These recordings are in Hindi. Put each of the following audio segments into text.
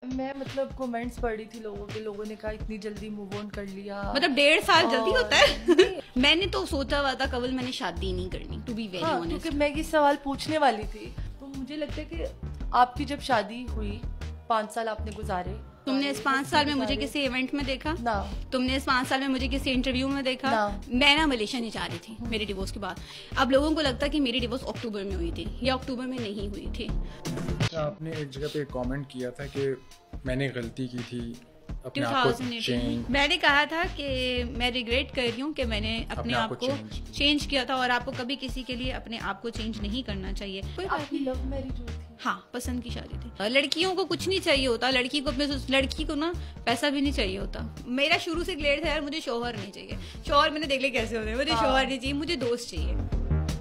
मैं मतलब कमेंट्स पढ़ रही थी लोगों के, लोगों ने कहा इतनी जल्दी मूव ऑन कर लिया, मतलब 1.5 साल जल्दी होता है। मैंने तो सोचा हुआ था कवल मैंने शादी नहीं करनी, टू बी वेरी ऑनेस्ट, क्योंकि मैं ये सवाल पूछने वाली थी। तो मुझे लगता है कि आपकी जब शादी हुई 5 साल आपने गुजारे, तुमने इस 5 साल में मुझे किसी इवेंट में देखा ना, तुमने इस 5 साल में मुझे किसी इंटरव्यू में देखा ना। मैं ना मलेशिया नहीं जा रही थी मेरे डिवोर्स के बाद। अब लोगों को लगता है कि मेरी डिवोर्स अक्टूबर में हुई थी या अक्टूबर में नहीं हुई थी। आपने एक जगह पे कमेंट किया था कि मैंने गलती की थी अपने आप को 2018 चेंज, मैंने कहा था कि मैं रिग्रेट कर रही हूँ कि मैंने अपने आप को चेंज किया था, और आपको कभी किसी के लिए अपने आप को चेंज नहीं करना चाहिए। कोई बात आपकी लव मैरिज हुई थी? हाँ, पसंद की शादी थी। लड़कियों को कुछ नहीं चाहिए होता, लड़की को ना पैसा भी नहीं चाहिए होता। मेरा शुरू से ग्लेड था यार, मुझे शौहर नहीं चाहिए। शौहर मैंने देख लिया कैसे होते हैं, मुझे शौहर नहीं चाहिए, मुझे दोस्त चाहिए।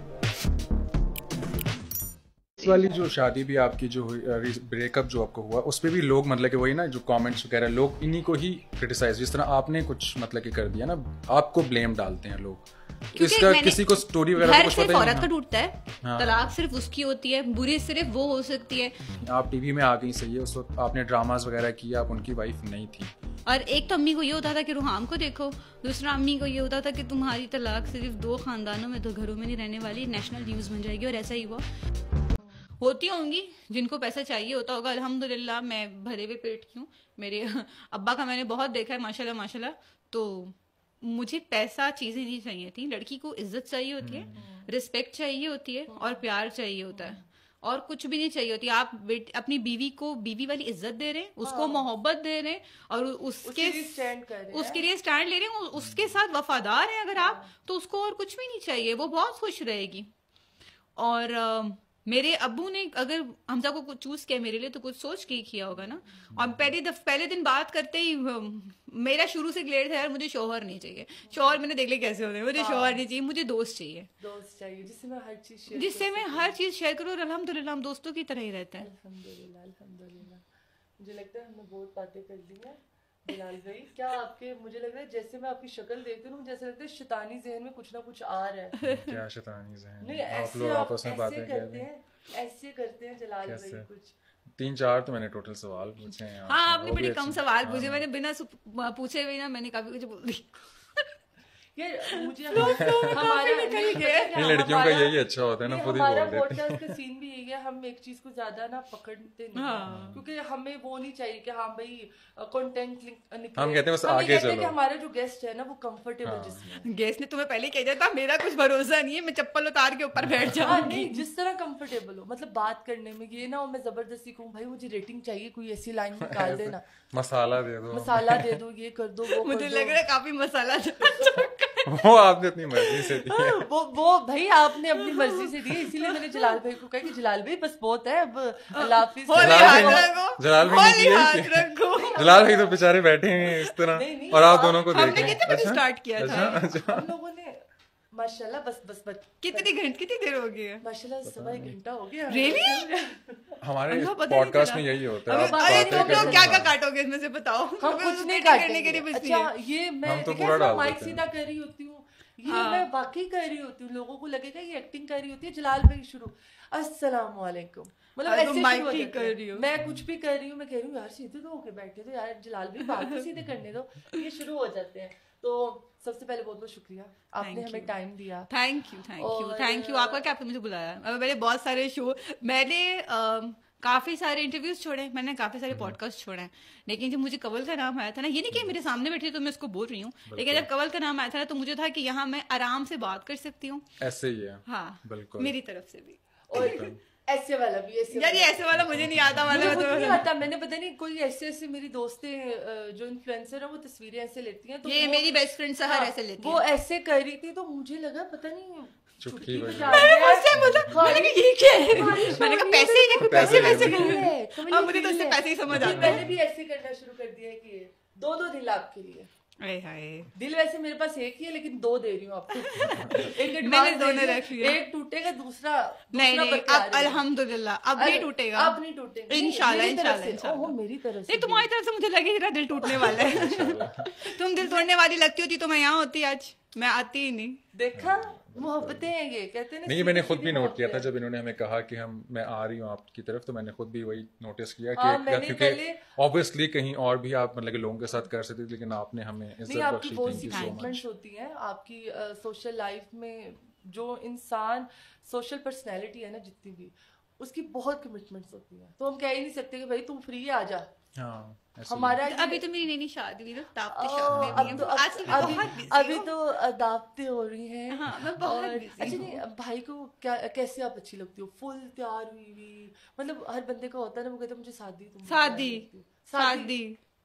इस वाली जो शादी भी आपकी जो हुई, ब्रेकअप जो आपको हुआ, उस पे भी लोग मतलब कि वही ना जो कमेंट्स वगैरह, लोग इन्हीं को ही क्रिटिसाइज, जिस तरह आपने कुछ मतलब कि कर दिया ना, आपको ब्लेम डालते हैं लोग। इसका किसी को स्टोरी वगैरह कुछ पता ही औरत का टूटता है, हाँ। तलाक सिर्फ उसकी होती है, बुरी सिर्फ वो हो सकती है। आप टीवी में आ गई, सही है, उस वक्त आपने ड्रामास वगैरह किया, आप उनकी वाइफ नहीं थी। और एक तो अम्मी को ये होता था कि रुहाम को देखो, दूसरा अम्मी को ये होता था कि तुम्हारी तलाक सिर्फ 2 खानदानों में, 2 घरों में नहीं रहने वाली, नेशनल न्यूज बन जाएगी। और ऐसा ही हुआ। होती होंगी जिनको पैसा चाहिए होता होगा। अल्हम्दुलिल्लाह मैं भरे हुए पेट की हूँ। मेरे अब्बा का मैंने बहुत देखा है, माशाल्लाह माशाल्लाह। तो मुझे पैसा चीजें नहीं चाहिए थी। लड़की को इज्जत चाहिए होती है, रिस्पेक्ट चाहिए होती है, और प्यार चाहिए होता है, और कुछ भी नहीं चाहिए होती। आप अपनी बीवी को बीवी वाली इज्जत दे रहे हैं, उसको मोहब्बत दे रहे हैं, और उसके लिए स्टैंड ले रहे हैं, उसके साथ वफादार हैं अगर आप, तो उसको और कुछ भी नहीं चाहिए, वो बहुत खुश रहेगी। और मेरे अब्बू ने अगर हमजा को कुछ चूज किया मेरे लिए, तो कुछ सोच के ही किया होगा ना। और पहले दिन बात करते ही मेरा शुरू से ग्लेड था यार, मुझे शौहर नहीं चाहिए। शौहर मैंने देख लिया कैसे होते हैं, मुझे शौहर नहीं चाहिए, मुझे दोस्त चाहिए। जिससे मैं हर चीज शेयर करूँ। और अल्हम्दुलिल्लाह हम दोस्तों की तरह ही रहते हैं। अल्हम्दुलिल्लाह। मुझे लगता है हमने बहुत बातें कर ली हैं बिलाल भाई। क्या आपके, मुझे लग रहा है जैसे मैं आपकी शक्ल देखती हूँ, जैसे लगता है शैतानी जहन में कुछ ना कुछ आ रहा है। क्या शैतानी जहन? नहीं, आप लोग आपस में बातें ऐसे करते हैं जलाल भाई। कुछ 3-4 तो मैंने टोटल सवाल पूछे हैं। हाँ, आपने बड़े कम सवाल पूछे। मैंने बिना पूछे हुए ना मैंने काफी कुछ बोल दी। मुझे हमारे लड़कियों का यही अच्छा होता है ना, खुद ही बोल देते हैं। पॉडकास्ट का सीन भी यही है, हम एक चीज को ज्यादा ना पकड़ते नहीं, क्योंकि हमें वो नहीं चाहिए कि हाँ भाई कंटेंट निकले। हम कहते हैं बस आगे चलो। हमारा जो गेस्ट है ना वो कंफर्टेबल, जिसमें गेस्ट ने तुम्हें पहले कह दिया था मेरा कुछ भरोसा नहीं है, मैं चप्पल उतार के ऊपर बैठ जाऊंगी। जिस तरह कंफर्टेबल हो, मतलब बात करने में ये ना हो मैं जबरदस्ती कहूँ भाई मुझे रेटिंग चाहिए, कोई ऐसी लाइन निकाल देना, मसाला दे दो, ये कर दो, वो मुझे लग रहा है काफी मसाला वो आपने अपनी मर्जी से दी है। वो भाई आपने अपनी मर्जी से दी है, इसीलिए मैंने जलाल भाई को कहा कि जलाल भाई बस बहुत है, अब अल्लाह हाफिज। जलाल भाई तो बेचारे बैठे हैं इस तरह, और आप दोनों को देख रहे हैं। स्टार्ट किया था हम लोगों ने माशाल्लाह। बस कितनी देर हो गई है? माशाल्लाह 1.25 घंटा हो गया। रियली? हमारे पॉडकास्ट में यही होता है। अरे तुम लोग क्या काटोगे इसमें से बताओ? हम कुछ नहीं काटेंगे। अच्छा, ये मैं माइक सीधा कर रही होती हूँ, ये मैं वाकई कर रही होती हूँ, लोगों को लगेगा ये एक्टिंग कर रही होती है। जलाल भाई शुरू अस्सलाम वालेकुम, मतलब ऐसे शुरू कर रही हूँ, मैं कुछ भी कर रही हूँ, मैं कह रही हूँ यार सीधे तो होके बैठे तो यार जलाल भाई बात तो सीधे करने दो, ये शुरू हो जाते हैं। तो सबसे पहले बहुत बहुत शुक्रिया, आपने हमें टाइम दिया। Thank you. आपका क्या, आपने मुझे बुलाया। मैंने बहुत सारे शो, मैंने काफी सारे इंटरव्यूज छोड़े, मैंने काफी सारे पॉडकास्ट छोड़े हैं, लेकिन जब मुझे कवल का नाम आया था ना, ये नहीं कि मेरे सामने बैठे तो मैं उसको बोल रही हूँ, लेकिन जब कवल का नाम आया था ना, तो मुझे था कि यहाँ मैं आराम से बात कर सकती हूँ। ऐसे ही है। हाँ बिल्कुल, मेरी तरफ से भी। और ऐसे वाला भी, ऐसे वाला मुझे नहीं आता, नहीं आता। मैंने पता नहीं कोई ऐसे मेरी दोस्तें जो इन्फ्लुएंसर है वो तस्वीरें ऐसे लेती हैं, तो ये मेरी बेस्ट फ्रेंड सहर ऐसे लेती है, वो ऐसे कर रही थी, तो मुझे लगा पता नहीं चुटकी ये क्या है? मैंने कहा पैसे अब मुझे तो इससे पैसे ही समझ आता है। मैंने भी ऐसे करना शुरू कर दिया कि 2-2 दिल आपके लिए। दिल वैसे मेरे पास एक ही है, लेकिन 2 दे रही हूँ आपको। मैंने दोनों रख लिया, एक टूटेगा, दूसरा नहीं। अब अल्हम्दुलिल्लाह अब नहीं टूटेगा, अब नहीं टूटेगा इंशाल्लाह। वो मेरी तरफ से, नहीं तुम्हारी तरफ से मुझे लगे तेरा दिल टूटने वाला है। तुम दिल तोड़ने वाली लगती होती तो मैं यहाँ होती आज, मैं आती ही नहीं। देखा, मोहब्बतें हैं ये, कहते हैं नहीं, मैंने खुद भी नोट किया था जब इन्होंने हमें कहा कि मैं आ रही हूँ आपकी तरफ, तो मैंने खुद भी वही नोटिस किया कि क्योंकि ऑब्वियसली कहीं और भी आप मतलब लोगों के साथ कर सकते थे, लेकिन आपने हमें इज्जत बख्शी। बहुत सी कमिटमेंट्स होती हैं आपकी सोशल लाइफ में। जो इंसान सोशल पर्सनैलिटी है ना जितनी भी, उसकी बहुत कमिटमेंट्स होती हैं, तो हम कह ही नहीं सकते कि भाई तुम फ्री आ जा। हमारा अभी तो मेरी नई शादी हुई, अभी तो दावतें हो रही हैं। हाँ, मैं बहुत अच्छा नहीं, भाई को क्या कैसे आप अच्छी लगती हो? फुल तैयार हुई, मतलब हर बंदे का होता है ना, वो कहता है मुझे शादी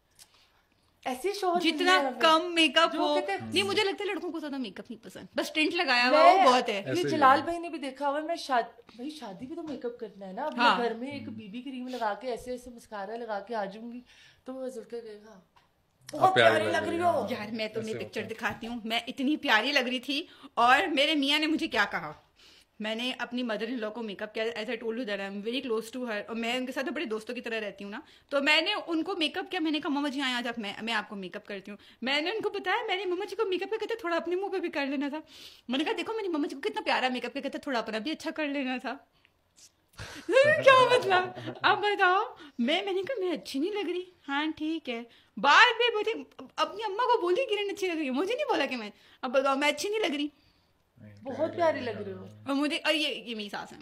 ऐसे शोहर जितना कम मेकअप हो। नहीं, मुझे लगता है लड़कों को ज्यादा मेकअप नहीं पसंद, बस टेंट लगाया हुआ वो बहुत है। ये जलाल भाई ने भी देखा हुआ, मैं भाई शादी भी तो मेकअप करना है ना। अपने घर में एक बीबी क्रीम लगा के ऐसे ऐसे मस्कारा लगा के आ जाऊंगी तो वो जुल्के कहेगा बहुत प्यारी लग रही हो। यार मैं तुम्हें पिक्चर दिखाती हूँ, मैं इतनी प्यारी लग रही थी। और मेरे मियाँ ने मुझे क्या कहा, मैंने अपनी मदर इन लॉ को मेकअप किया, as I told you that I am very close to her, और मैं उनके साथ बड़े दोस्तों की तरह रहती हूँ ना, तो मैंने उनको मेकअप किया। मैंने कहा मम्मा जी आए आज आप, मैं आपको मेकअप करती हूँ। मैंने उनको बताया, मैंने मम्मा जी को मेकअप किया, कहते थोड़ा अपने मुंह पे भी कर लेना था। मैंने कहा देखो मेरी मम्मा जी को कितना प्यारा मेकअप किया, कहते थोड़ा अपना भी अच्छा कर लेना था। क्या मतलब, आप बताओ। मैंने कहा मैं अच्छी नहीं लग रही, हाँ ठीक है। बाद में मुझे अपनी अम्मा को बोली किरण अच्छी लग रही है, मुझे नहीं बोला कि मैं, अब बताओ मैं अच्छी नहीं लग रही, बहुत प्यारी लग रही हो। और मुझे, और ये मेरी सास है।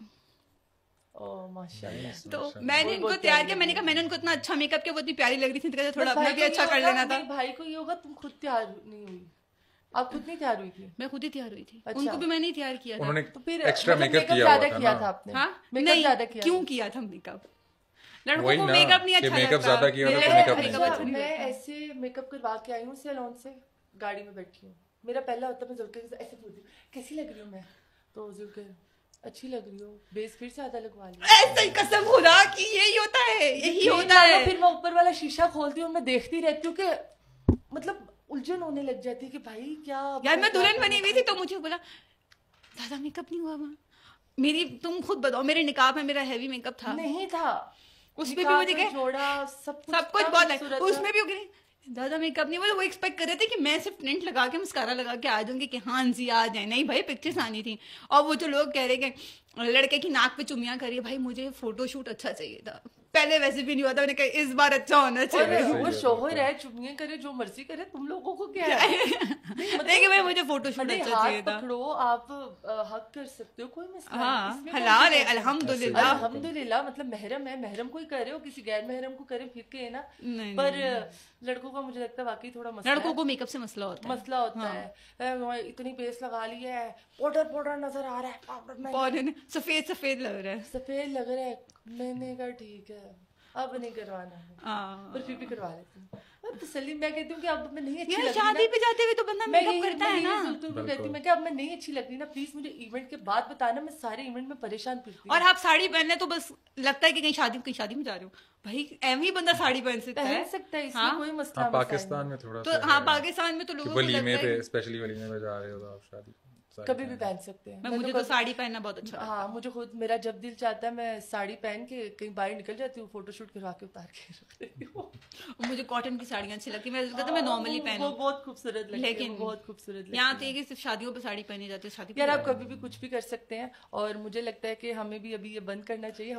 ओह माशाल्लाह। तो मैंने इनको तैयार किया, मैंने कहा मैंने उनको इतना अच्छा मेकअप किया, वो इतनी प्यारी लग रही थी, तो कहते थोड़ा अपना भी अच्छा कर लेना था। भाई को ये होगा तुम खुद तैयार नहीं हुई, आप खुद नहीं तैयार हुई थी? मैं खुद ही तैयार हुई थी। उनको भी मैंने ही तैयार किया था। उन्होंने तो फिर एक्स्ट्रा मेकअप किया था आपने? हाँ नहीं, क्यों किया था मेकअप? लड़कों को मेकअप नहीं अच्छा मेकअप ज्यादा किया था तो मेकअप नहीं। मैं ऐसे मेकअप करवा के आई हूँ सैलून से, गाड़ी में बैठी हूँ, मेरा पहला होता है मैं जुल्के ऐसे पूछती कैसी लग रही हूँ मैं, तो जुल्के अच्छी लग रही हो, बेस फिर से आधा लगवा लिया। ऐसा ही कसम खुदा कि यही होता है, यही होता है। फिर मैं ऊपर वाला शीशा खोलती हूँ, मैं देखती रहती हूँ कि मतलब उलझन होने लग जाती है कि भाई क्या। यार मैं दुल्हन बनी हुई थी तो मुझे बोला ज्यादा मेकअप नहीं हुआ वहाँ मेरी, तुम खुद बताओ। मेरे निकाह में मेरा हैवी मेकअप था, नहीं था, उसमें भी मुझे जोड़ा सब कुछ बहुत है, उसमें भी ज्यादा मेकअप नहीं हुआ। वो एक्सपेक्ट कर रहे थे कि मैं सिर्फ टेंट लगा के मस्कारा लगा के आ जाऊंगी कि हाँ जी आ जाए। नहीं भाई, पिक्चर्स आनी थी। और वो जो लोग कह रहे कि लड़के की नाक पे चुम्मियां करिए, भाई मुझे फोटोशूट अच्छा चाहिए था, पहले वैसे भी नहीं हुआ था। मैंने कहा इस बार अच्छा होना चाहिए। वो शोहर है, चुम्मियां करे जो मर्जी करे, तुम लोगों को क्या है? नहीं भाई मुझे फोटोशूट अच्छा चाहिए था। पकड़ो, आप हक कर सकते हो, कोई मसला नहीं। हलाल है अल्हम्दुलिल्लाह। अल्हम्दुलिल्लाह, मतलब महरम है, महरम कोई करे हो, किसी गैर महरम को करे फिर के है ना। पर लड़कों का मुझे लगता है वाकई थोड़ा मसला, लड़कों को मेकअप से मसला होता है। इतनी बेस लगा ली है, पाउडर नजर आ रहा है, पाउडर सफेद लग रहा है। मैंने कहा ठीक है अब नहीं करवाना है, पर फिर भी करवा लेती हूँ। अब तसल्ली मैं कहती हूँ कि अब मैं नहीं अच्छी लग रही, शादी पे जाते हुए तो बंदा मेकअप करता है ना। कहती हूँ मैं कि अब मैं नहीं अच्छी लग रही ना, प्लीज मुझे इवेंट के बाद बताना, मैं सारे इवेंट में परेशान फिरती हूँ। और आप साड़ी पहनने तो बस लगता है कि कहीं शादी में जा रहे हो, भाई एम ही बंदा साड़ी पहन सकता है, इसमें कोई मसला। पाकिस्तान में थोड़ा तो हाँ, पाकिस्तान में तो लोगों को वलीमे पे, स्पेशली वलीमे में जा रहे हो तो आप शादी कभी भी पहन सकते हैं। मुझे तो साड़ी पहनना बहुत अच्छा लगता है। हाँ, मुझे खुद, मेरा जब दिल चाहता है मैं साड़ी पहन के कहीं बाहर निकल जाती हूँ, फोटोशूट करवा के उतार के रख देती हूँ। मुझे कॉटन की साड़ियाँ अच्छी लगती है, मैं नॉर्मली पहनूं, वो बहुत खूबसूरत लगती है, लेकिन बहुत खूबसूरत लगती है। यहाँ तो ये सिर्फ शादियों पे साड़ी पहनी जाती है। शादी यार आप कभी भी कुछ भी कर सकते हैं, और मुझे लगता है कि हमें भी अभी ये बंद करना चाहिए।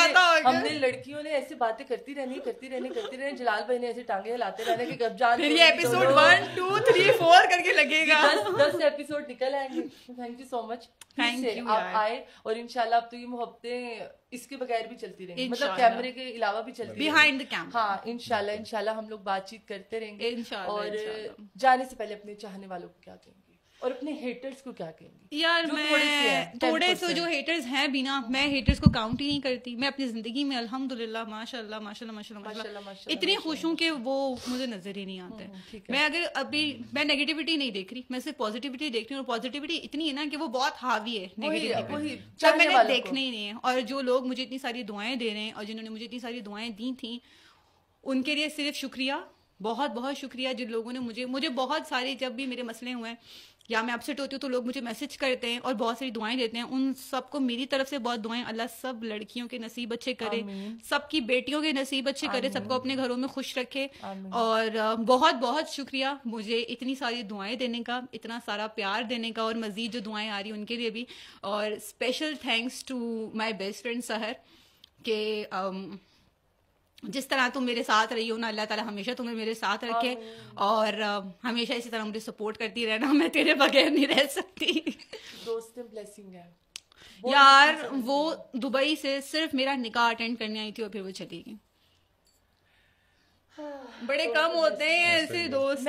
हमने लड़कियों ने ऐसी बातें करती रहनी। जलाल भाई ने ऐसे टांगे हिलाते रहने की कब जान एपिसोड 1 2 3 4 करके लगेगा, 10 एपिसोड निकल आएंगे। Thank you so much, thank you आप आए, और इंशाल्लाह अब तो ये मोहब्बतें इसके बगैर भी चलती रहेंगी, मतलब कैमरे के अलावा भी चलती बिहाइंड द कैमरा। हाँ इंशाल्लाह हम लोग बातचीत करते रहेंगे। और जाने से पहले अपने चाहने वालों को क्या कहेंगे और अपने हेटर्स को क्या कहेंगे? यार मैं थोड़े से जो हेटर्स हैं भी ना, मैं हेटर्स को काउंट ही नहीं करती। मैं अपनी जिंदगी में अल्हम्दुलिल्लाह माशाल्लाह इतनी खुश हूँ कि वो मुझे नजर ही नहीं आते। मैं अगर अभी मैं नेगेटिविटी नहीं देख रही, मैं सिर्फ पॉजिटिविटी देख रही हूँ, और पॉजिटिविटी इतनी है ना कि वो बहुत हावी है नेगेटिविटी, जब मैंने देखना ही नहीं है। और जो लोग मुझे इतनी सारी दुआएं दे रहे हैं और जिन्होंने मुझे इतनी सारी दुआएं दी थी, उनके लिए सिर्फ शुक्रिया। बहुत बहुत शुक्रिया जिन लोगों ने मुझे बहुत सारे, जब भी मेरे मसले हुए हैं या मैं अपसेट होती हूँ तो लोग मुझे मैसेज करते हैं और बहुत सारी दुआएं देते हैं। उन सबको मेरी तरफ से बहुत दुआएं। अल्लाह सब लड़कियों के नसीब अच्छे करे, सबकी बेटियों के नसीब अच्छे करे, सबको अपने घरों में खुश रखे। और बहुत बहुत शुक्रिया मुझे इतनी सारी दुआएं देने का, इतना सारा प्यार देने का, और मजीद जो दुआएं आ रही उनके लिए भी। और special thanks to my best friend Sahar के जिस तरह तुम मेरे साथ रही हो ना, अल्लाह ताला हमेशा तुम्हें मेरे साथ रखे और हमेशा इसी तरह मुझे सपोर्ट करती रहना। मैं तेरे बगैर नहीं रह सकती। दोस्त ब्लेसिंग है यार। वो दुबई से सिर्फ मेरा निकाह अटेंड करने आई थी और फिर वो चली गई। बड़े कम होते हैं ऐसे दोस्त।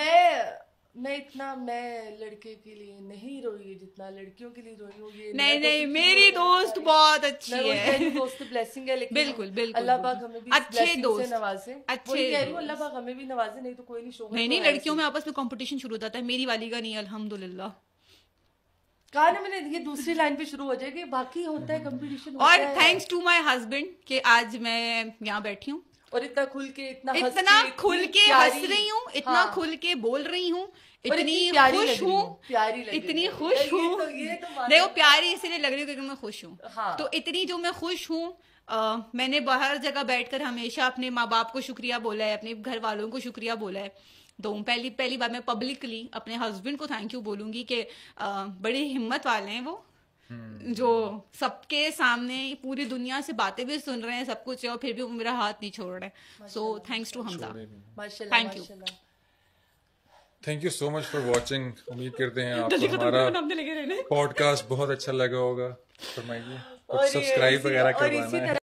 मैं लड़के के लिए नहीं रोई जितना लड़कियों के लिए रोई हूँ। ये नहीं मेरी दोस्त बहुत अच्छी है। दोस्त ब्लेसिंग है, लेकिन बिल्कुल अल्लाह पाक हमें भी अच्छे दोस्त से नवाजे। अच्छे अल्लाह पाक हमें भी नवाजे, नहीं तो कोई नहीं। शोहर नहीं लड़कियों में आपस में कंपटीशन शुरू होता है, मेरी वाली का नहीं अल्हम्दुलिल्लाह। कहा ना मैंने, ये दूसरी लाइन पे शुरू हो जाएगी, बाकी होता है कंपटीशन। और थैंक्स टू माय हस्बैंड कि आज मैं यहाँ बैठी हूँ और इतना खुल के इतना खुल के हंस रही हूँ, इतना खुल के बोल रही हूँ, इतनी खुश हूँ, इतनी खुश हूँ। देखो प्यारी इसलिए लग रही हूँ क्योंकि मैं खुश हूँ। तो इतनी जो मैं खुश हूँ, मैंने बाहर जगह बैठकर हमेशा अपने माँ बाप को शुक्रिया बोला है, अपने घर वालों को शुक्रिया बोला है। तो पहली बार मैं पब्लिकली अपने हस्बैंड को थैंक यू बोलूंगी कि बड़ी हिम्मत वाले हैं वो, जो सबके सामने पूरी दुनिया से बातें भी सुन रहे हैं, सब कुछ है, और फिर भी वो मेरा हाथ नहीं छोड़ रहे हैं। So thanks to Hamza, thank you so much for watching. उम्मीद करते हैं आपको हमारा पॉडकास्ट बहुत अच्छा लगा होगा। फरमाइए, कुछ सब्सक्राइब वगैरह करवाना है।